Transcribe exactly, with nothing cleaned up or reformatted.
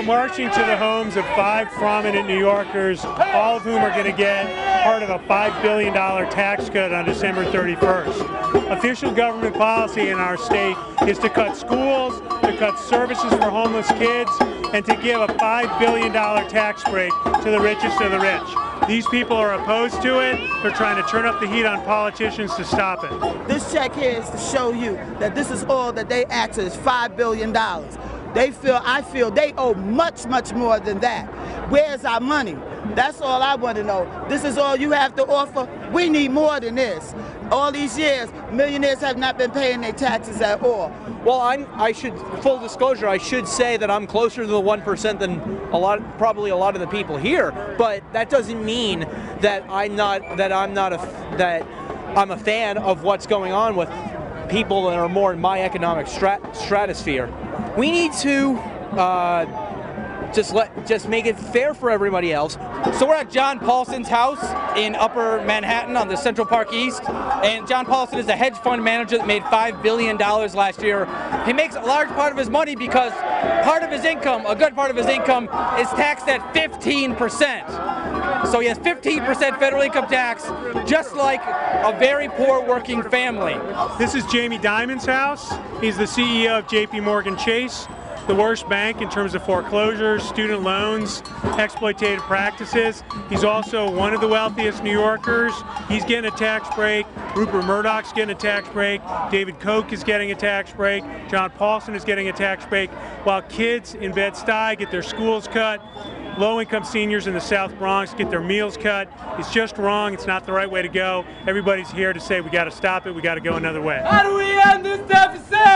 marching to the homes of five prominent New Yorkers, all of whom are going to get part of a five billion dollar tax cut on December thirty-first. Official government policy in our state is to cut schools, to cut services for homeless kids, and to give a five billion dollar tax break to the richest of the rich. These people are opposed to it. They're trying to turn up the heat on politicians to stop it. This check here is to show you that this is all that they ask is five billion dollars. They feel, I feel they owe much, much more than that. Where's our money? That's all I want to know. This is all you have to offer? We need more than this. All these years, millionaires have not been paying their taxes at all. Well, I'm, I should, full disclosure, I should say that I'm closer to the one percent than a lot, probably a lot of the people here. But that doesn't mean that I'm not, that I'm not a, that I'm a fan of what's going on with people that are more in my economic strat, stratosphere. We need to uh, just let, just make it fair for everybody else. So we're at John Paulson's house in Upper Manhattan on the Central Park East, and John Paulson is a hedge fund manager that made five billion dollars last year. He makes a large part of his money because part of his income, a good part of his income, is taxed at fifteen percent. So he has fifteen percent federal income tax, just like a very poor working family. This is Jamie Dimon's house. He's the C E O of J P Morgan Chase, the worst bank in terms of foreclosures, student loans, exploitative practices. He's also one of the wealthiest New Yorkers. He's getting a tax break. Rupert Murdoch's getting a tax break. David Koch is getting a tax break. John Paulson is getting a tax break, while kids in Bed-Stuy get their schools cut. Low-income seniors in the South Bronx get their meals cut. It's just wrong. It's not the right way to go. Everybody's here to say we got to stop it. We got to go another way. How do we end this deficit?